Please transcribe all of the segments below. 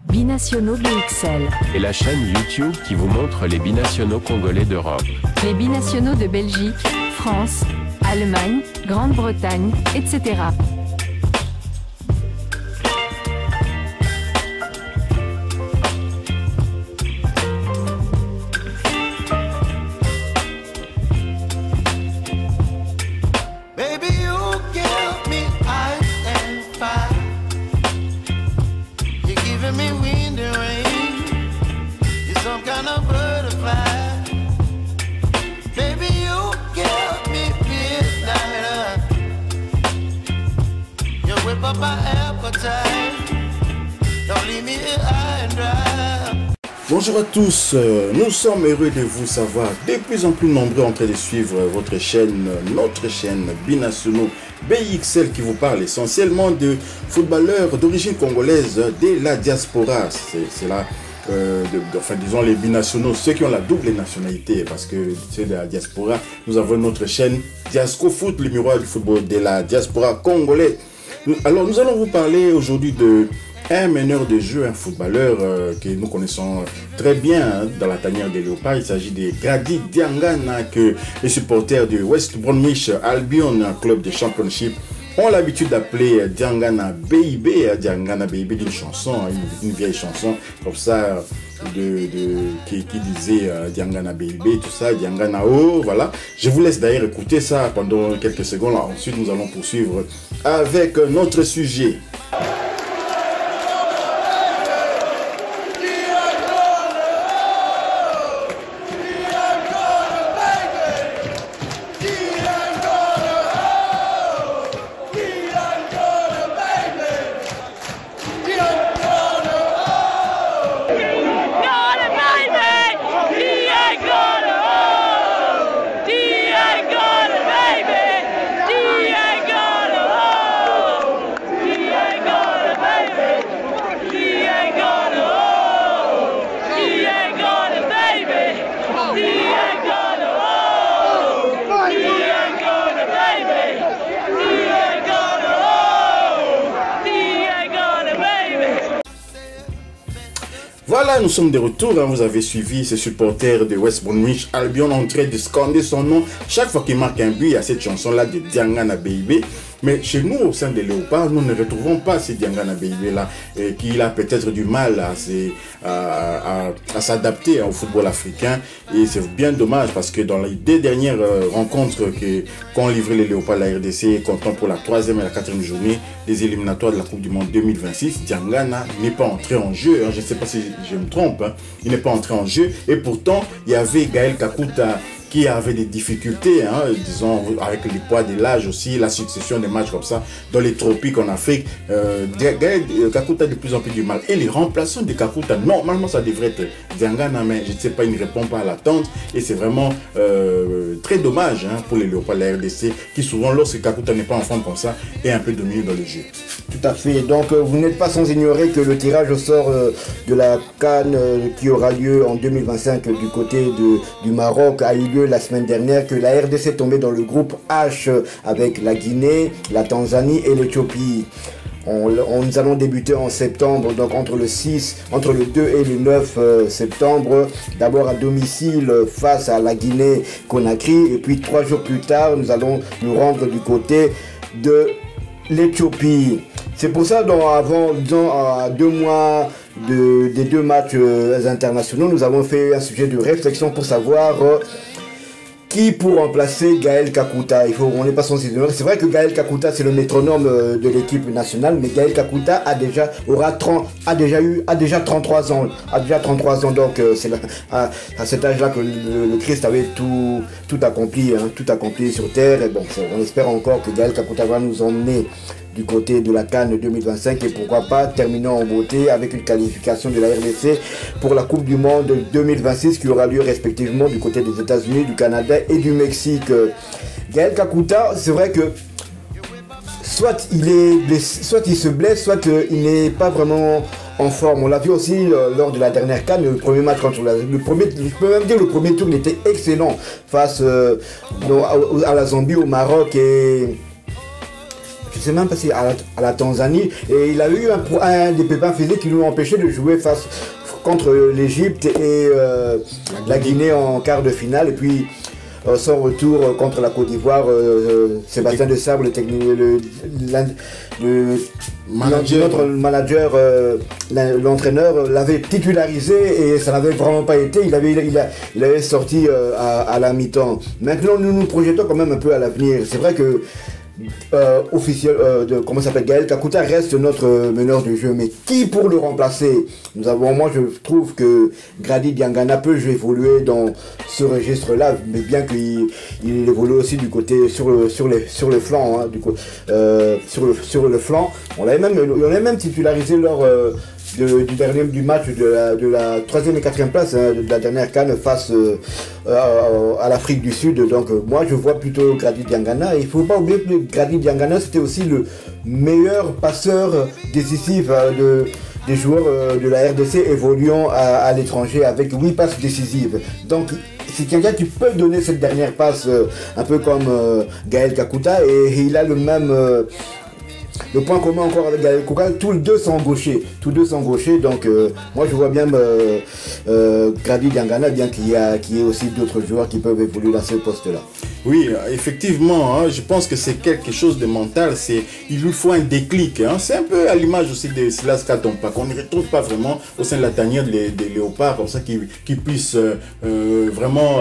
Binationaux BXL. Et la chaîne YouTube qui vous montre les binationaux congolais d'Europe. Les binationaux de Belgique, France, Allemagne, Grande-Bretagne, etc. Bonjour à tous, nous sommes heureux de vous savoir de plus en plus nombreux en train de suivre votre chaîne, notre chaîne Binationaux BXL qui vous parle essentiellement de footballeurs d'origine congolaise de la diaspora. C'est là, enfin disons les binationaux, ceux qui ont la double nationalité, parce que c'est de la diaspora. Nous avons notre chaîne Diasco Foot, le miroir du football de la diaspora congolaise. Alors nous allons vous parler aujourd'hui de un meneur de jeu, un footballeur que nous connaissons très bien dans la tanière des Léopards. Il s'agit de Grady Diangana, que les supporters de West Bromwich Albion, un club de championship, ont l'habitude d'appeler Diangana Baby. Diangana Baby, d'une chanson, une vieille chanson comme ça qui disait Diangana Baby, tout ça, Diangana Oh, voilà. Je vous laisse d'ailleurs écouter ça pendant quelques secondes. Ensuite, nous allons poursuivre avec notre sujet. Voilà, nous sommes de retour. Vous avez suivi ces supporters de West Bromwich Albion en train de scander son nom. Chaque fois qu'il marque un but, il y a cette chanson-là de Diangana Baby. Mais chez nous, au sein des Léopards, nous ne retrouvons pas ces Diangana Baby-là, qui a peut-être du mal à s'adapter au football africain. Et c'est bien dommage parce que dans les deux dernières rencontres qu'ont livré les Léopards de la RDC, comptant pour la 3e et la 4e journée des éliminatoires de la Coupe du Monde 2026, Diangana n'est pas entré en jeu. Je ne sais pas si je me trompe. Il n'est pas entré en jeu. Et pourtant, il y avait Gaël Kakuta qui avait des difficultés, disons, avec le poids de l'âge aussi, la succession des matchs comme ça, dans les tropiques en Afrique. Gaël Kakuta a de plus en plus du mal. Et les remplaçants de Kakuta, normalement ça devrait être Diangana, mais je ne sais pas, il ne répond pas à l'attente. Et c'est vraiment très dommage pour les Léopards de la RDC, qui souvent, lorsque Kakuta n'est pas en forme comme ça, est un peu dominé dans le jeu. Tout à fait. Donc vous n'êtes pas sans ignorer que le tirage au sort de la CAN qui aura lieu en 2025 du côté du Maroc a eu lieu la semaine dernière, que la RDC est tombée dans le groupe H avec la Guinée, la Tanzanie et l'Éthiopie. Nous allons débuter en septembre, donc entre le 2 et le 9 septembre, d'abord à domicile face à la Guinée-Conakry, et puis 3 jours plus tard, nous allons nous rendre du côté de l'Éthiopie. C'est pour ça, à 2 mois des 2 matchs internationaux, nous avons fait un sujet de réflexion pour savoir qui pour remplacer Gaël Kakuta. On n'est pas censé ignorer. C'est vrai que Gaël Kakuta c'est le métronome de l'équipe nationale, mais Gaël Kakuta a déjà 33 ans. Donc c'est à cet âge-là que le Christ avait tout accompli sur terre. Et bon, on espère encore que Gaël Kakuta va nous emmener du côté de la CAN 2025 et pourquoi pas terminer en beauté avec une qualification de la RDC pour la Coupe du Monde 2026 qui aura lieu respectivement du côté des États-Unis, du Canada et du Mexique. Gaël Kakuta, c'est vrai que soit il se blesse, soit il n'est pas vraiment en forme. On l'a vu aussi lors de la dernière CAN, le premier match contre je peux même dire le premier tour, il était excellent face à la Zambie, au Maroc et sais même pas si à la Tanzanie, et il a eu un des pépins physiques qui nous empêchait de jouer contre l'Égypte et la Guinée en quart de finale, et puis son retour contre la Côte d'Ivoire, Sébastien Desabre, notre manager, l'entraîneur l'avait titularisé et ça n'avait vraiment pas été. Il avait sorti à la mi-temps. Maintenant, nous nous projetons quand même un peu à l'avenir. C'est vrai que comment s'appelle, Gaël Kakuta reste notre meneur de jeu, mais qui pour le remplacer? Moi je trouve que Grady Diangana peut évoluer dans ce registre-là, mais bien qu'il évolue aussi du côté sur le flanc, hein, sur le flanc. On l'avait même titularisé lors du match de la 3e et 4e place, hein, de la dernière CAN face à l'Afrique du Sud. Donc moi je vois plutôt Grady Diangana. Il ne faut pas oublier que Grady Diangana c'était aussi le meilleur passeur décisif des joueurs de la RDC évoluant à l'étranger avec 8 passes décisives. Donc c'est quelqu'un qui peut donner cette dernière passe un peu comme Gaël Kakuta, et il a le point commun encore avec Gaël Kakuta, tous les deux sont gauchers. Donc moi je vois bien Grady Diangana, bien qu'il y ait aussi d'autres joueurs qui peuvent évoluer dans ce poste-là. Oui, effectivement, hein, je pense que c'est quelque chose de mental, il lui faut un déclic. Hein. C'est un peu à l'image aussi de Silas Katompa, qu'on ne retrouve pas vraiment au sein de la tanière des Léopards, comme ça, qui puisse vraiment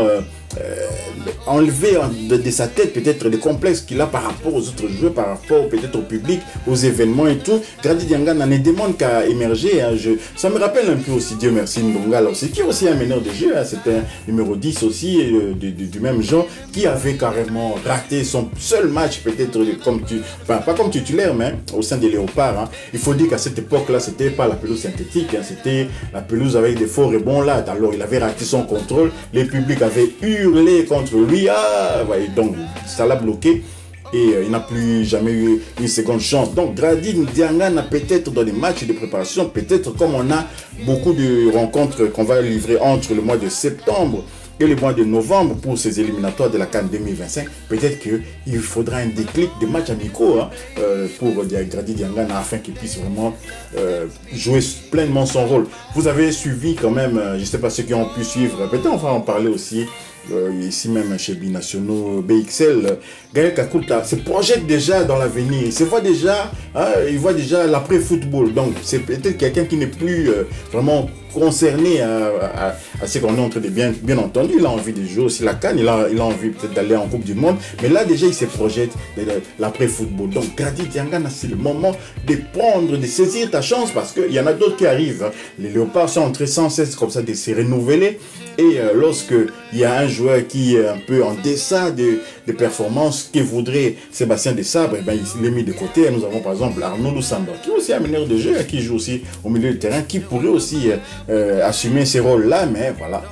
enlever de sa tête peut-être les complexes qu'il a par rapport aux autres joueurs, par rapport peut-être au public, aux événements et tout. Grady Diangana ne demande qu'à émerger. Hein. Ça me rappelle un peu aussi, Dieu merci, Ndonga aussi, qui est aussi un meneur de jeu. Hein. C'était un numéro 10 aussi, du même genre, qui avait carrément raté son seul match, peut-être pas comme titulaire, mais au sein des Léopards. Hein. Il faut dire qu'à cette époque-là, c'était pas la pelouse synthétique, hein. C'était la pelouse avec des faux rebonds là. Alors il avait raté son contrôle, les publics avaient hurlé contre lui, donc ça l'a bloqué. Et il n'a plus jamais eu une seconde chance. Donc Grady Diangana, peut-être dans les matchs de préparation, peut-être comme on a beaucoup de rencontres qu'on va livrer entre le mois de septembre et le mois de novembre pour ces éliminatoires de la CAN 2025, peut-être qu'il faudra un déclic de matchs amicaux pour Grady Diangana afin qu'il puisse vraiment jouer pleinement son rôle. Vous avez suivi quand même, je ne sais pas ceux qui ont pu suivre, peut-être on va en parler aussi ici même chez Binationaux BXL. Gaël Kakuta se projette déjà dans l'avenir, il voit déjà l'après-football. Donc c'est peut-être quelqu'un qui n'est plus vraiment concerné à ce qu'on est en train de bien entendu. Il a envie de jouer aussi la CAN, il a envie peut-être d'aller en Coupe du Monde, mais là déjà il se projette l'après-football. Donc Grady Diangana, c'est le moment de saisir ta chance, parce qu'il y en a d'autres qui arrivent. Hein. Les Léopards sont en train sans cesse comme ça de se renouveler, et lorsque il y a un joueur qui est un peu en deçà de performances que voudrait Sébastien Desabre, il est mis de côté. Nous avons par exemple Arnaud Lusamba, qui est aussi un meneur de jeu, qui joue aussi au milieu du terrain, qui pourrait aussi assumer ces rôles-là, mais voilà.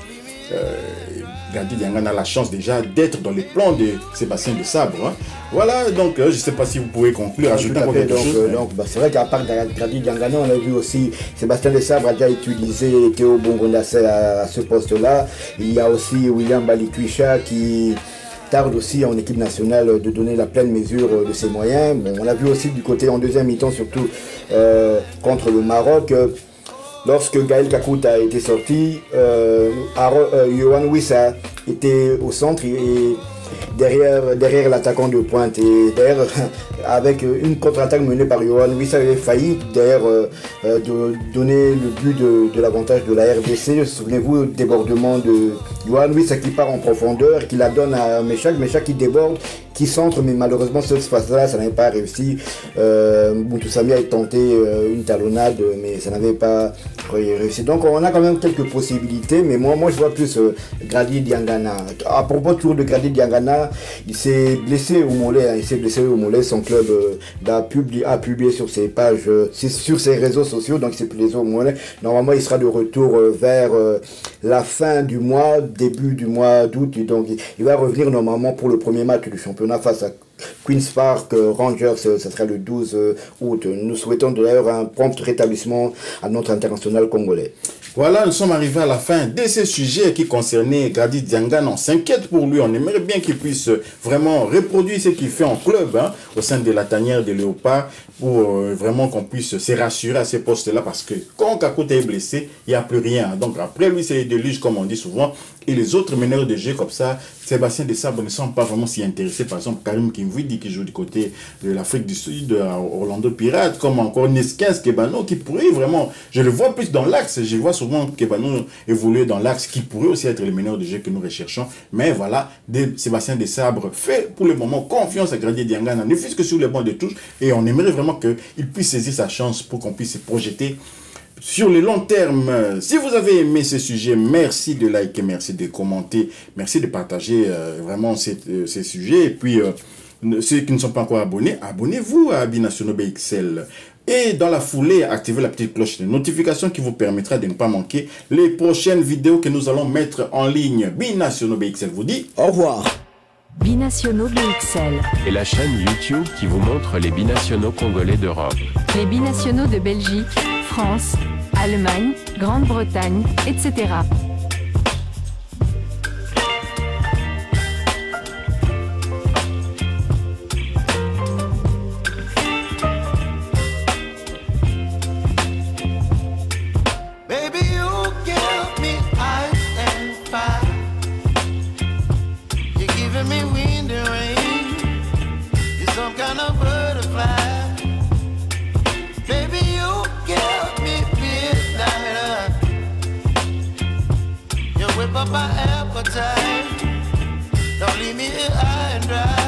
Grady Diangana a la chance déjà d'être dans les plans de Sébastien Desabre. Hein. Voilà, donc je ne sais pas si vous pouvez conclure, ajouter encore quelque chose. C'est vrai qu'à part Grady Diangana, on a vu aussi Sébastien Desabre a déjà utilisé Théo Bongondasse à ce poste-là. Il y a aussi William Balikwisha qui tarde aussi en équipe nationale de donner la pleine mesure de ses moyens. Bon, on l'a vu aussi du côté en deuxième mi-temps, surtout contre le Maroc. Lorsque Gaël Kakuta a été sorti, Yohan Wissa était au centre et derrière l'attaquant de pointe. Et d'ailleurs, avec une contre-attaque menée par Yohan Wissa, avait failli d'ailleurs donner le but de l'avantage de la RDC. Souvenez-vous, débordement de Yohan Wissa qui part en profondeur, qui la donne à Meshak qui déborde, qui centre, mais malheureusement ce espace-là, ça n'avait pas réussi. Moutoussamy a tenté une talonnade, mais ça n'avait pas réussi. Donc on a quand même quelques possibilités, mais moi je vois plus Grady Diangana. À propos toujours de Grady Diangana, il s'est blessé au mollet. Son club a publié sur ses pages, sur ses réseaux sociaux, donc il s'est blessé au mollet. Normalement il sera de retour vers la fin du mois, début du mois d'août, donc il va revenir normalement pour le premier match du championnat face à Queen's Park Rangers, ça sera le 12 août. Nous souhaitons d'ailleurs un prompt rétablissement à notre international congolais. Voilà, nous sommes arrivés à la fin de ce sujet qui concernait Grady Diangane. On s'inquiète pour lui, on aimerait bien qu'il puisse vraiment reproduire ce qu'il fait en club, hein, au sein de la tanière de Léopard, pour vraiment qu'on puisse se rassurer à ces postes-là, parce que quand Kakuta est blessé, il n'y a plus rien. Donc après lui, c'est les déluges, comme on dit souvent, et les autres meneurs de jeu comme ça, Sébastien Desabre ne sont pas vraiment si intéressés. Par exemple, Karim Kimvidi qui joue du côté de l'Afrique du Sud, Orlando Pirates, comme encore Neskins Kebano qui pourrait vraiment, je le vois plus dans l'axe, je vois souvent Kebano évoluer dans l'axe, qui pourrait aussi être les meneurs de jeu que nous recherchons. Mais voilà, Sébastien Desabre fait pour le moment confiance à Grady Diangane, ne fût-ce que sur les bancs de touche, et on aimerait vraiment qu'il puisse saisir sa chance pour qu'on puisse se projeter sur le long terme. Si vous avez aimé ce sujet, merci de liker, merci de commenter, merci de partager vraiment ces sujets. Et puis, ceux qui ne sont pas encore abonnés, abonnez-vous à Binationaux BXL. Et dans la foulée, activez la petite cloche de notification qui vous permettra de ne pas manquer les prochaines vidéos que nous allons mettre en ligne. Binationaux BXL vous dit au revoir. Binationaux BXL. Et la chaîne YouTube qui vous montre les binationaux congolais d'Europe. Les binationaux de Belgique, France, Allemagne, Grande-Bretagne, etc. Baby, you give me ice and fire. You're giving me wind and rain. You're some kind of butterfly. Baby, you give me midnight. You whip up my appetite. Don't leave me here high and dry.